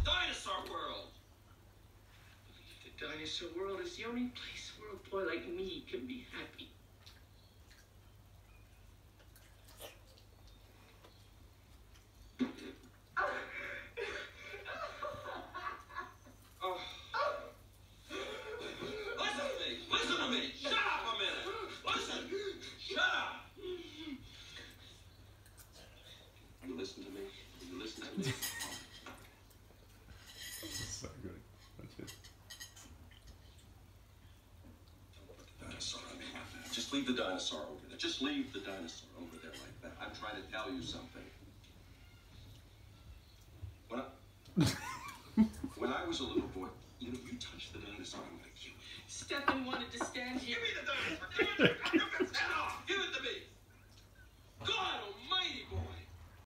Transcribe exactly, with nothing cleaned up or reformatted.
Dinosaur world. The dinosaur world is the only place where a boy like me can be happy. Oh. Listen to me! Listen to me! Shut up a minute! Listen! Shut up! You listen to me? You listen to me? That's so good. That's it. Dinosaur, I mean, just leave the dinosaur over there. Just leave the dinosaur over there like that. I'm trying to tell you something. When I, when I was a little boy, you know, you touched the dinosaur, I'm like, you. Stephen wanted to stand here. Give me the dinosaur! Give it to me!